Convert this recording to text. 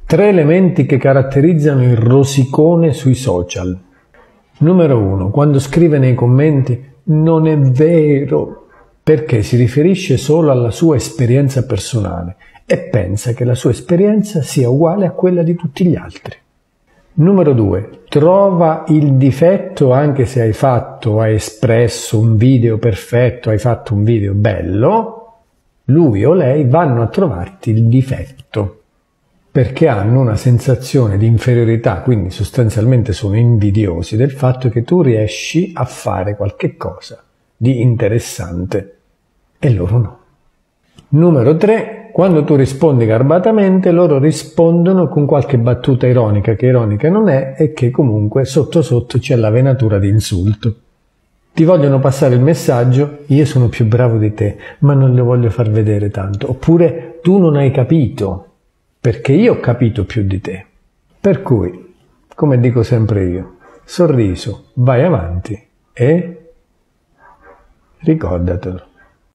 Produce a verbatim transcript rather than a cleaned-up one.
Tre elementi che caratterizzano il rosicone sui social. Numero uno. Quando scrive nei commenti "non è vero", perché si riferisce solo alla sua esperienza personale e pensa che la sua esperienza sia uguale a quella di tutti gli altri. Numero due. Trova il difetto anche se hai fatto, hai espresso un video perfetto, hai fatto un video bello, lui o lei vanno a trovarti il difetto, perché hanno una sensazione di inferiorità, quindi sostanzialmente sono invidiosi del fatto che tu riesci a fare qualche cosa di interessante e loro no. Numero tre. Quando tu rispondi garbatamente, loro rispondono con qualche battuta ironica, che ironica non è e che comunque sotto sotto c'è la venatura di insulto. Ti vogliono passare il messaggio: io sono più bravo di te, ma non lo voglio far vedere tanto. Oppure tu non hai capito, perché io ho capito più di te. Per cui, come dico sempre io, sorriso, vai avanti e ricordatelo.